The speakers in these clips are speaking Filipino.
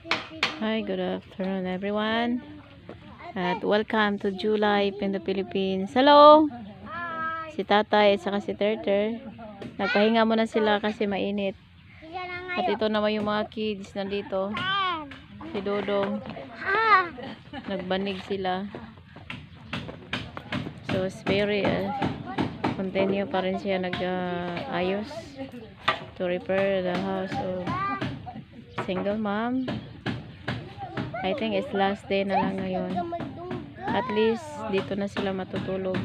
Hi, good afternoon everyone. At welcome to July in the Philippines. Hello! Si Tatay at saka si Terter. Nagpahinga muna sila kasi mainit. At ito naman yung mga kids nandito. Si Dodong. Nagbanig sila. So, it's very continue pa rin siya nag-ayos to repair the house of single mom. I think it's last day na lang ngayon. At least dito na sila matutulog.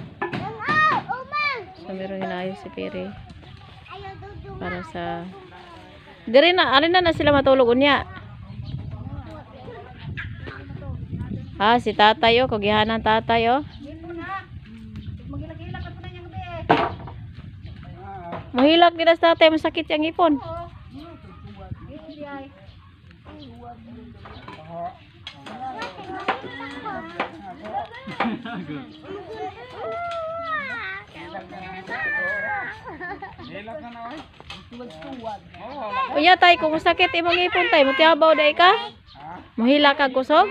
So meron inaayos si Piri para sa alin na sila matulog unya. Si tatay kugihanan tatay Mahilak din sa tatay, masakit yung ipon. Unya tay, kung sakit imong ipon tay, mutiabaw day ka? Mahilak ka kusog?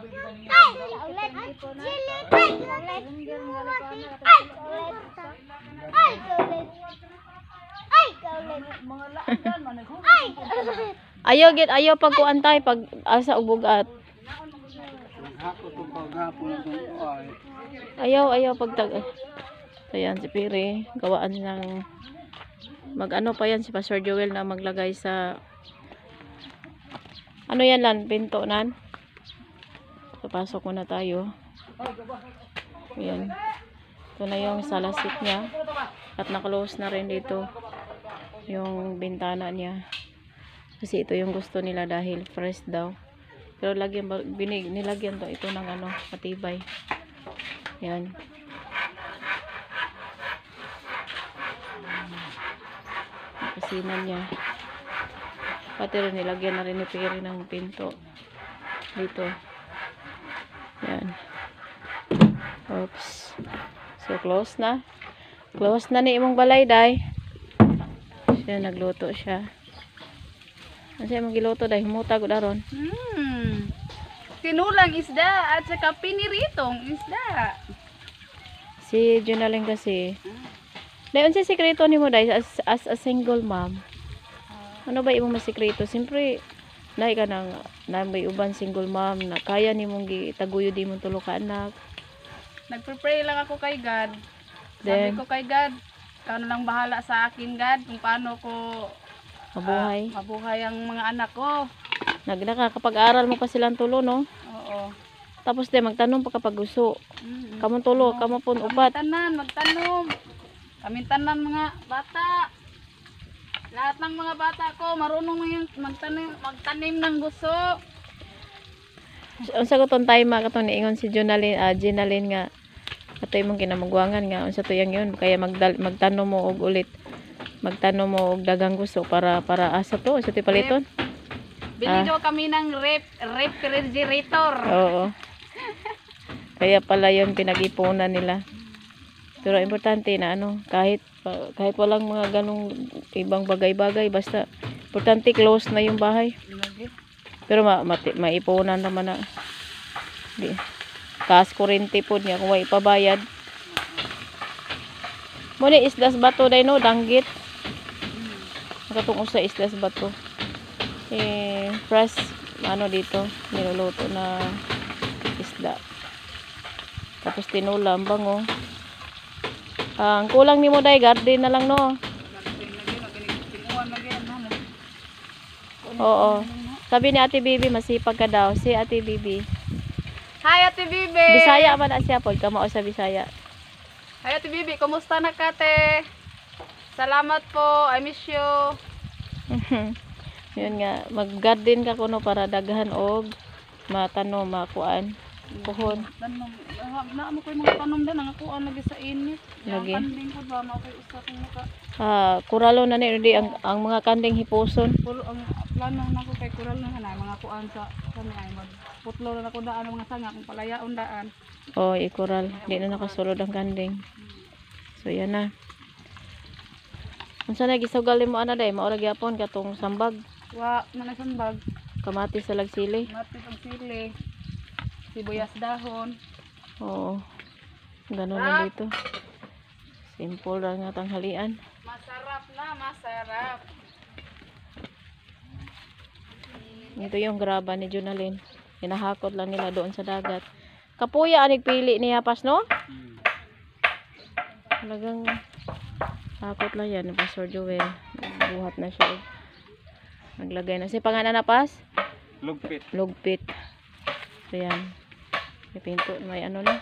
Ayaw pagkuantay pag asa ubugat. Ayaw pagtag. Ayan si Piri, gawaan ng mag-ano pa yan si Pastor Joel na maglagay sa ano yan lan, pinto nan. Papasok muna tayo. Ayan. Ito na yung salasik niya. At naklose na rin dito yung bintana niya. Kasi ito yung gusto nila dahil fresh daw. Pero nilagyan to ito ng matibay. Yan. Kasinan niya. Pati rin nilagyan na rin ni Piri ng pinto. Dito. Yan. Oops. So close na. Close na ni imong balay day. Siya nagluto siya. Kasi magiluto dahil himutag daron. Tinulang isda at saka piniritong isda. Si Junaling kasi. Dayon si sekreto nimo dai as a single mom. Ano ba imong masikreto? Siyempre naay ka nang may uban single mom na kaya nimong gitaguyod imong tulo ka anak. Nagpre-pray lang ako kay God. Sabi ko kay God, ikaw na lang bahala sa akin God kung paano ko mabuhay ang mga anak ko. Nakakapag-aral mo pa silang tulo, no? Oo. Tapos magtanong pa kapag gusto. Kamon tulo, kamo pun upat. Magtanom. Kami tanan mga bata. Lahat ng mga bata ko marunong ngayon magtanim ng gusto. Unsa ko ton time katon niingon si Ginaline nga ato imong kinamugwangan nga unsa to yang yun kaya magtanom mo og ulit. Magtanom mo og dagang gusto para asa to sa paliton. Bili daw kami ng refrigerator. Oo. Kaya pala yun pinag-ipunan nila. Pero importante na kahit walang mga ganong ibang bagay-bagay basta importante close na yung bahay. Pero maipunan naman na. Taas kurente po niya kung may ipabayad. Muna isdas bato day no, danggit. Nakatungkol sa isdas bato. Fresh dito niluluto na isda. Tapos tinulam bango. Ang kulang nimo day garden na lang no. Oo. Sabi ni Ate Bibi masipag ka daw. Si Ate Bibi. Hi Ate Bibi. Bisaya man na siya pod kamao sa Bisaya. Hi Ate Bibi, kumusta na ka te? Salamat po. I miss you. Yun nga, mag-garden ka kuno para daghan og matanom, makuan, puhon. Naamo ko yung mga tanom din, nangakuan lagi sa init. Lagi. Ang kanding ko ba, makoy usa kong maka. Kuralo na ni ang mga kanding hipuson. Ang plano na ko kay kural na mga kuan sa kami ay magputlo na ako daan ang mga sanga kung palayaon daan. Ikural. Di na nakasulod ang kanding. So yan na. Unsa na gisawgal mo ana day? Mao ra gyapon katong sambag. Wa man sambag. kamatis sa lagsili. Kamatis ang sili. Sibuyas dahon. Oo. Ganun na dito. Simple lang nga tanghalian. Masarap na, masarap. Ito yung graba ni Junalyn. Hinahakot lang nila doon sa dagat. Kapuya anig pili niya pas no? Talagang hakot lang yan ni Pastor Joel. Buhat na siya. Naglagay na. Si pangalan na pas? Lugpit. Lugpit. So yan. May pinto. May ano na.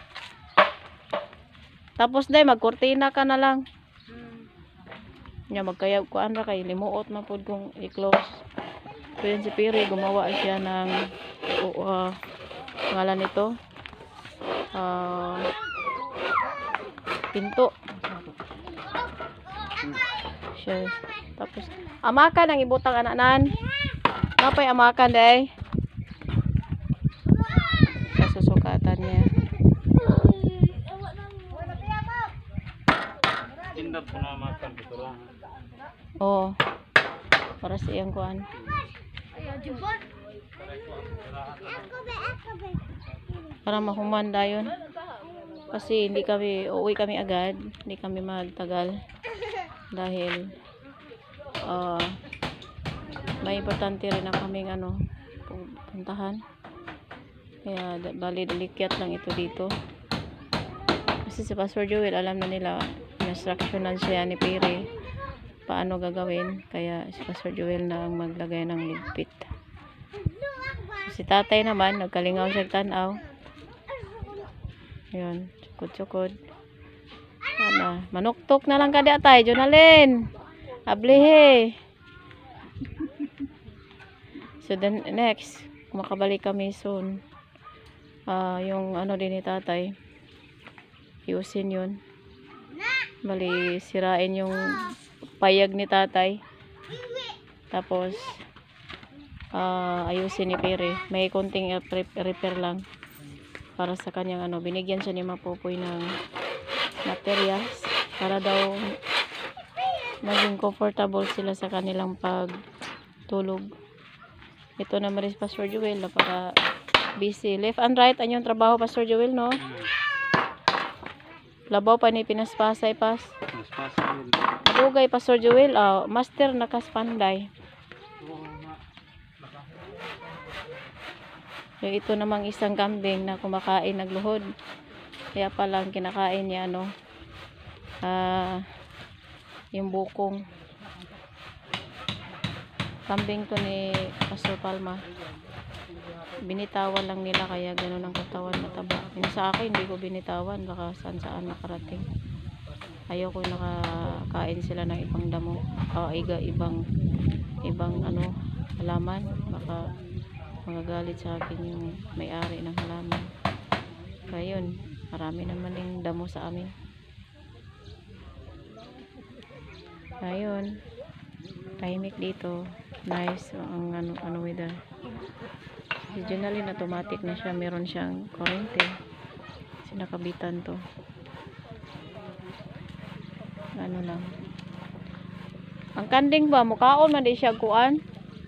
Tapos day, magkortina ka na lang. Nya magkayag ko ra kay limuot man pud kung i-close. So yun si Piri, gumawa siya ng ngalan nito. Pinto. Siya. Tapos amakan ang ibutang ananan. Napay amakan day. Susukatan niya. Indap ko na makan dito lang. Oh. Para sa iyang kuan. Para mahumanda yun. Kasi hindi kami, uuwi kami agad. Hindi kami magtagal. Dahil may importante rin na kaming puntahan. Kaya bali delikyat lang ito dito. Kasi si Pastor Joel alam na nila, instructionan siya ni Piri paano gagawin. Kaya si Pastor Joel na ang maglagay ng ligpit. Si tatay naman nagkalingaw siya tanaw. Ayun, tsukod-tsukod. Ano, manuktok na lang kada tay, Jonalyn. Ablihe. So then next, makabalik kami soon. Yung ano din ni tatay. Iusin yun. Bali, sirain yung payag ni tatay. Tapos, ayusin ni Piri. May konting repair lang. Para sa kanyang binigyan siya ni Mapopoy ng materials. Para daw maging comfortable sila sa kanilang pagtulog. Ito naman rin Pastor Joel. Napaka busy. Left and right, anyong trabaho Pastor Joel, no? Labaw pa ni pinaspasay pas. Dugay Pastor Joel, master nakaspanday. So, ito namang isang kambing na kumakain nagluhod. Kaya palang kinakain niya yung bukong. Kambing to ni Pastor Palma. Binitawan lang nila kaya gano'n ang katawan mataba. Yung sa akin hindi ko binitawan, baka saan nakarating. Ayoko nakakain sila ng ibang damo. Ibang halaman. Baka magagalit sa akin yung may-ari ng halaman. Kaya yun, marami naman yung damo sa amin. Kaya yun, tahimik dito. Nice ang with the si Jonalyn automatic na siya, meron siyang kurente. Sinakabitan to. Ano lang. Ang kanding ba, mukaon man di siya kuan.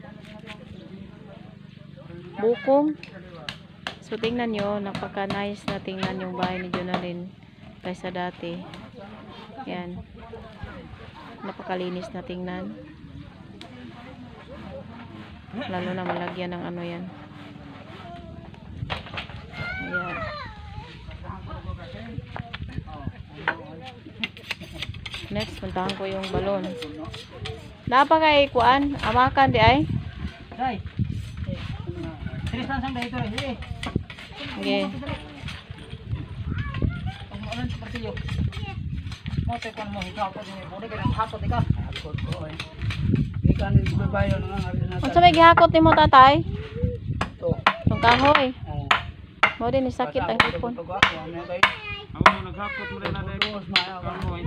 Bukong. So tingnan nyo, napaka-nice na tingnan yung bahay ni Jonalyn kaysa dati. Yan. Napakalinis na tingnan. Lalo na malagyan ng yan. Ayan. Next, puntahan ko yung balon. Napakay kuan, amakan di ay. Day. Tristan sang dito rin. Okay. Ang ulan seperti yo. Mo te kon mo hikaw ko ni bode kay hakot ka. Hakot ko eh. Ikan ni babayo nga ari na. Unsa may gihakot nimo tatay? To. Yung kahoy. Oh. Mo din ni sakit ang hipon. Ako mo naghakot mo rin na dai. Kamoy.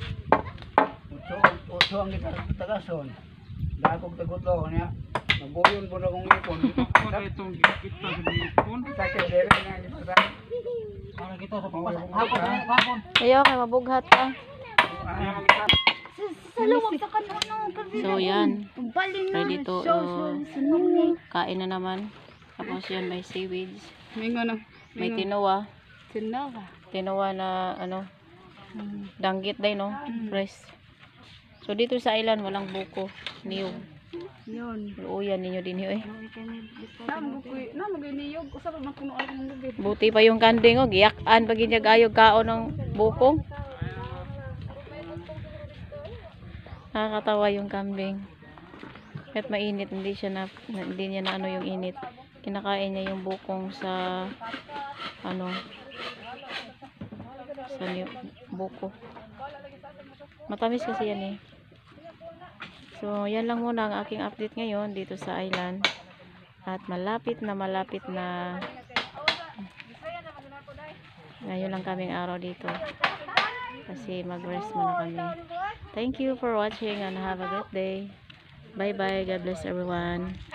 Utso ang tagason. Dagog tagot niya. Nabuyon po na kong ipon. Ako itong kita sa ipon. Sakit dere nga ito. Ano kita sa pangpasok. Hapon. Ayaw kay mabughat ka. Sa lawag sa kanono. So yan, Balin na. ready to Sunod. kain na naman. Tapos yan may seaweeds. Mingo na. May tinoa. Sinawa. Tinoa na ano, danggit day no, fresh. So dito sa island walang buko, niyog. Yun. Luuyan ninyo din yun eh. Namagay niyog. Usap na puno ako ng gabi. Buti pa yung kanding oh, giyakan pag ayog kao ng bukong. Nakakatawa yung kambing. Kahit mainit, hindi niya na ano yung init. Kinakain niya yung bukong sa ano sa buko. Matamis kasi yan eh. So, yan lang muna ang aking update ngayon dito sa island. At malapit na ngayon lang kaming araw dito. Kasi mag-rest muna kami. Thank you for watching and have a good day. Bye bye. God bless everyone.